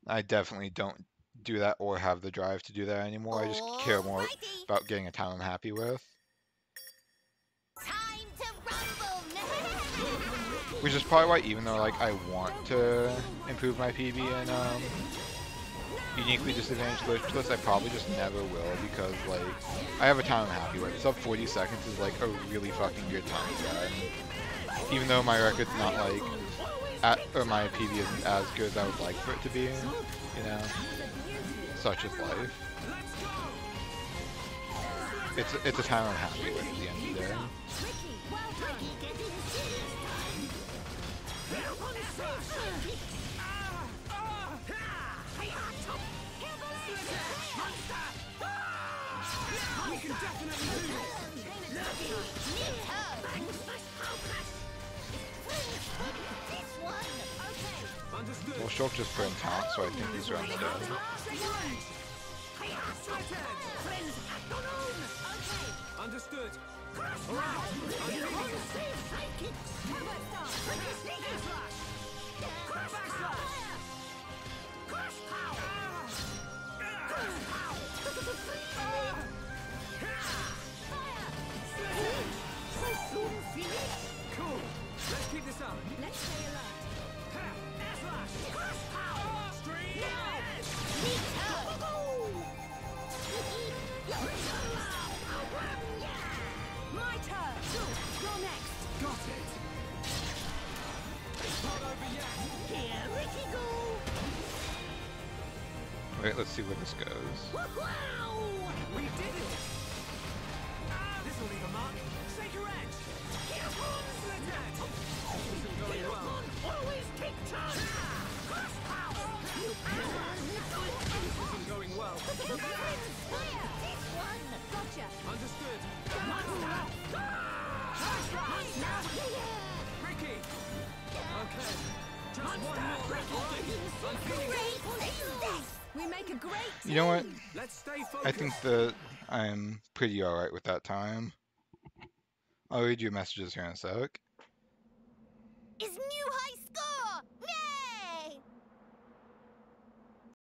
I definitely don't do that or have the drive to do that anymore. I just care more Alrighty. about getting a time I'm happy with. Time to rumble. Which is probably why, even though like I want to improve my PB in uniquely disadvantaged glitch lists, I probably just never will because like I have a time I'm happy with. Sub 40 seconds is like a really fucking good time for that. Even though my record's not like or my PB isn't as good as I would like for it to be, you know, such is life. It's a time I'm happy with at the end of the day. Well, Shulk just put in taunt, so I think he's around the dead. Understood. Cool. Let's keep this up. Let's stay alert. Air flash. Stream. My turn. You're next. Got it. It's not over yet. Here Ricky go. Wait, let's see where this goes. We did it. This will leave a mark. Sacred Edge. Split Edge. This isn't going well. Always take time. This isn't going well. This one. Gotcha. Understood. Ricky. Okay. Just one more left line. I'm feeling it. We make a great You know what? Let's stay focused. I think that I'm pretty alright with that time. I'll read your messages here in a sec.